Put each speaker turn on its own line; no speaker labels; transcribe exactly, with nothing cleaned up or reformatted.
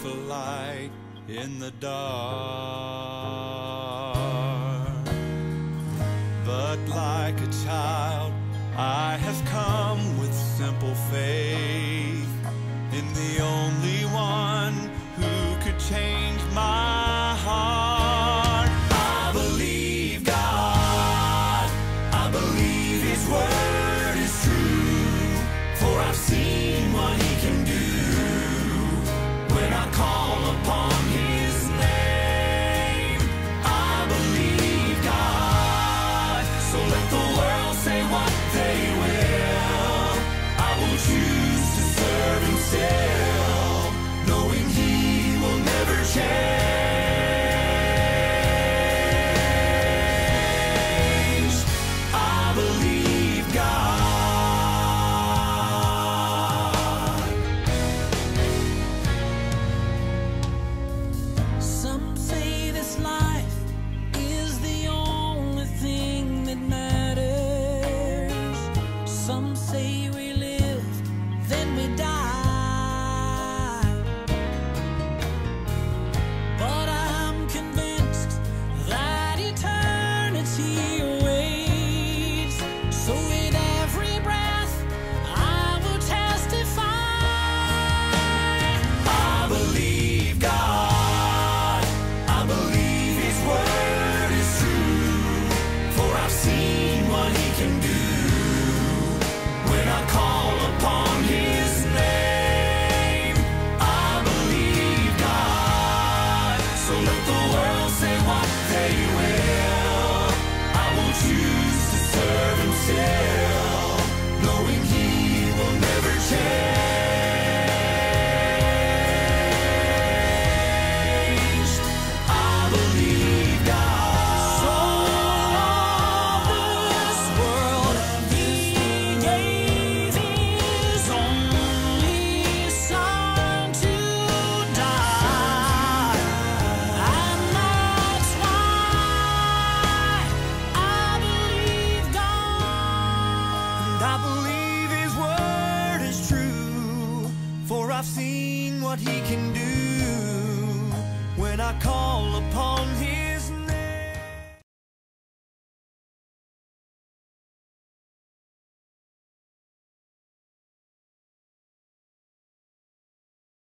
a light in the dark. But like a child, I have come with simple faith in the only one who could change my heart. I believe God, I believe His word is true, for I've seen what He can do when I call upon His name. I believe God, so let the world say what they will. I will choose to serve Him still, knowing He will never change. I believe God. Some say this life is the only thing that matters. Some say we live, then we die. But I'm convinced that eternity awaits. So with every breath, I will testify. I believe God, I believe His word is true, for I've seen what He can do when I call upon His name. I believe God, so let the world say what they will.